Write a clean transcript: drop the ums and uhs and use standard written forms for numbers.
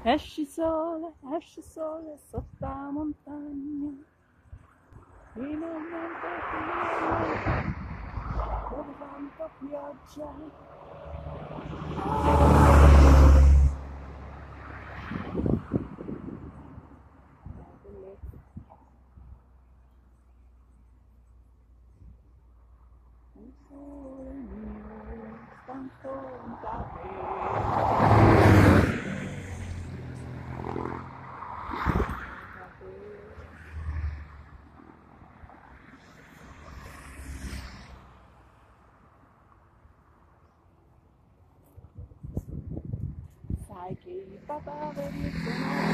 esci sole sotto la montagna, finalmente, finalmente, dove tanta pioggia. Il sole mio sta intorno a te. Sai che i papaveri sono